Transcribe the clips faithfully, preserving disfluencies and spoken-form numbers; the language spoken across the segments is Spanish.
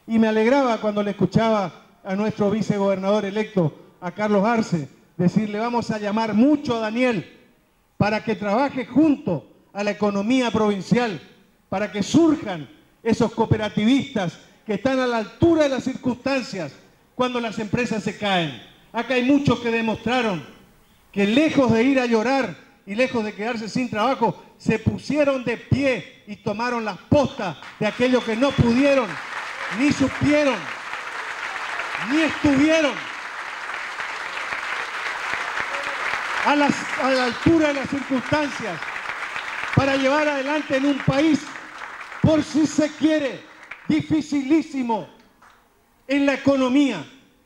Y me alegraba cuando le escuchaba a nuestro vicegobernador electo, a Carlos Arce, decirle vamos a llamar mucho a Daniel para que trabaje junto a la economía provincial, para que surjan esos cooperativistas que están a la altura de las circunstancias cuando las empresas se caen. Acá hay muchos que demostraron que lejos de ir a llorar y lejos de quedarse sin trabajo, se pusieron de pie y tomaron las postas de aquellos que no pudieron, ni supieron, ni estuvieron a, las, a la altura de las circunstancias para llevar adelante en un país, por si se quiere, dificilísimo en la economía.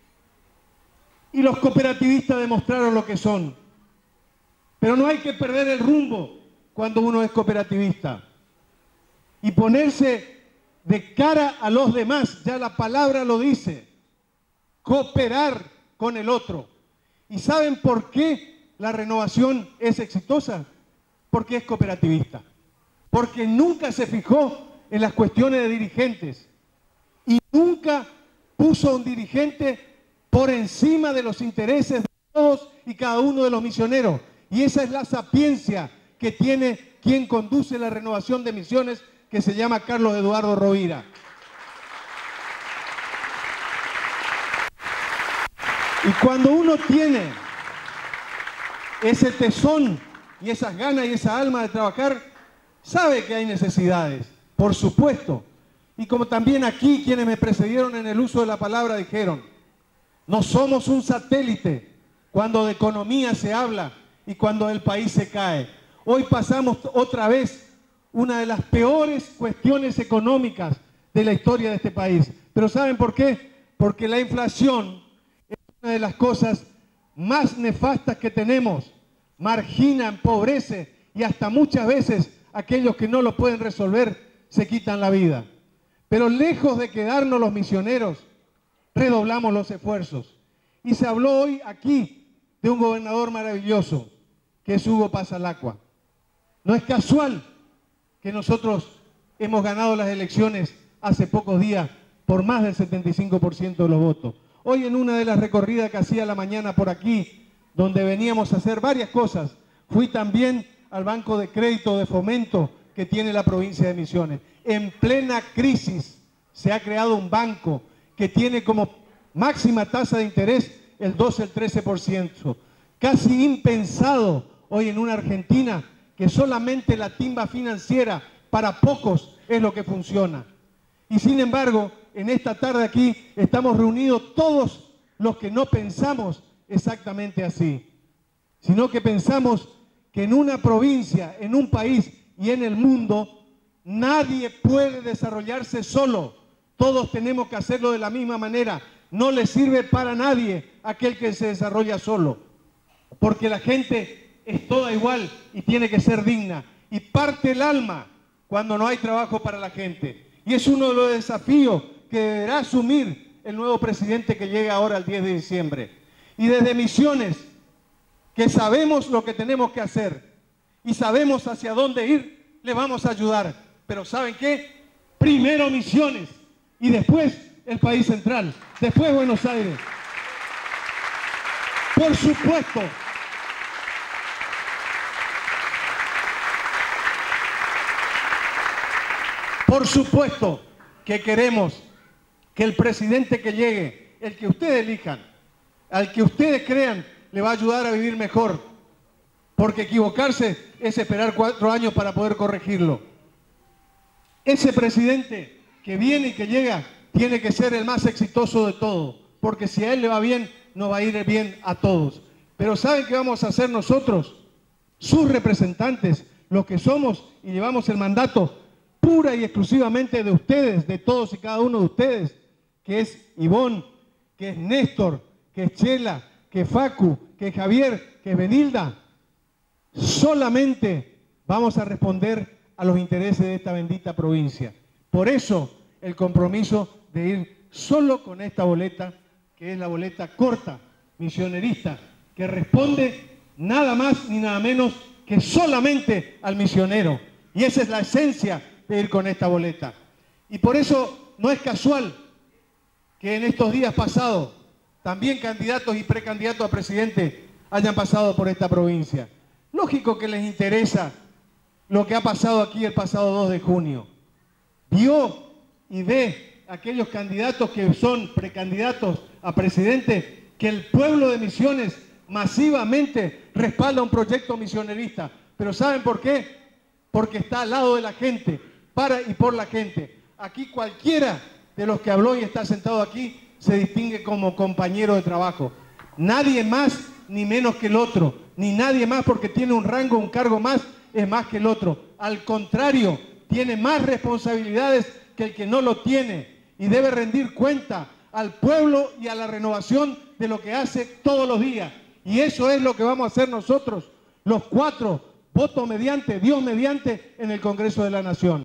Y los cooperativistas demostraron lo que son. Pero no hay que perder el rumbo cuando uno es cooperativista. Y ponerse de cara a los demás, ya la palabra lo dice, cooperar con el otro. ¿Y saben por qué la renovación es exitosa? Porque es cooperativista. Porque nunca se fijó en las cuestiones de dirigentes. Y nunca puso a un dirigente por encima de los intereses de todos y cada uno de los misioneros. Y esa es la sapiencia que tiene quien conduce la renovación de Misiones, que se llama Carlos Eduardo Rovira. Y cuando uno tiene ese tesón y esas ganas y esa alma de trabajar, sabe que hay necesidades, por supuesto. Y como también aquí quienes me precedieron en el uso de la palabra dijeron, no somos un satélite cuando de economía se habla y cuando el país se cae. Hoy pasamos otra vez una de las peores cuestiones económicas de la historia de este país. ¿Pero saben por qué? Porque la inflación es una de las cosas más nefastas que tenemos. Margina, empobrece y hasta muchas veces aquellos que no lo pueden resolver se quitan la vida. Pero lejos de quedarnos los misioneros, redoblamos los esfuerzos. Y se habló hoy aquí de un gobernador maravilloso, que es Hugo Pasalacqua. No es casual que nosotros hemos ganado las elecciones hace pocos días por más del setenta y cinco por ciento de los votos. Hoy en una de las recorridas que hacía la mañana por aquí, donde veníamos a hacer varias cosas, fui también al Banco de Crédito de Fomento que tiene la provincia de Misiones. En plena crisis se ha creado un banco que tiene como máxima tasa de interés el doce, el trece por ciento. Casi impensado hoy en una Argentina que solamente la timba financiera para pocos es lo que funciona. Y sin embargo, en esta tarde aquí estamos reunidos todos los que no pensamos exactamente así, sino que pensamos que en una provincia, en un país y en el mundo, nadie puede desarrollarse solo. Todos tenemos que hacerlo de la misma manera. No le sirve para nadie aquel que se desarrolla solo, porque la gente es toda igual y tiene que ser digna. Y parte el alma cuando no hay trabajo para la gente. Y es uno de los desafíos que deberá asumir el nuevo presidente que llega ahora el diez de diciembre. Y desde Misiones, que sabemos lo que tenemos que hacer y sabemos hacia dónde ir, le vamos a ayudar. Pero ¿saben qué? Primero Misiones y después el país central, después Buenos Aires. Por supuesto, por supuesto que queremos que el presidente que llegue, el que ustedes elijan, al que ustedes crean, le va a ayudar a vivir mejor, porque equivocarse es esperar cuatro años para poder corregirlo. Ese presidente que viene y que llega tiene que ser el más exitoso de todos, porque si a él le va bien, nos va a ir bien a todos. Pero ¿saben qué vamos a hacer nosotros? Sus representantes, los que somos y llevamos el mandato pura y exclusivamente de ustedes, de todos y cada uno de ustedes, que es Ivonne, que es Néstor, que es Chela, que es Facu, que es Javier, que es Benilda. Solamente vamos a responder a los intereses de esta bendita provincia. Por eso el compromiso de ir solo con esta boleta, que es la boleta corta, misionerista, que responde nada más ni nada menos que solamente al misionero. Y esa es la esencia de ir con esta boleta. Y por eso no es casual que en estos días pasados también candidatos y precandidatos a presidente hayan pasado por esta provincia. Lógico que les interesa lo que ha pasado aquí el pasado dos de junio. Vio y ve a aquellos candidatos que son precandidatos a presidente que el pueblo de Misiones masivamente respalda un proyecto misionerista. Pero ¿saben por qué? Porque está al lado de la gente, para y por la gente. Aquí cualquiera de los que habló y está sentado aquí se distingue como compañero de trabajo. Nadie más ni menos que el otro, ni nadie más porque tiene un rango, un cargo más, es más que el otro. Al contrario, tiene más responsabilidades que el que no lo tiene y debe rendir cuenta al pueblo y a la renovación de lo que hace todos los días. Y eso es lo que vamos a hacer nosotros, los cuatro, voto mediante, Dios mediante, en el Congreso de la Nación.